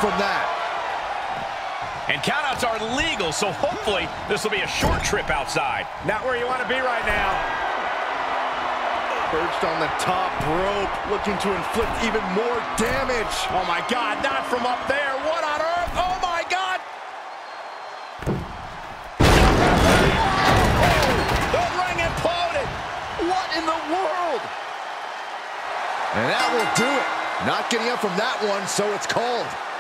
from that. And countouts are legal, so hopefully this will be a short trip outside. Not where you want to be right now. Perched on the top rope, looking to inflict even more damage. Oh my God, not from up there. What on earth? Oh my God! The ring imploded. What in the world? And that will do it. Not getting up from that one, so it's called.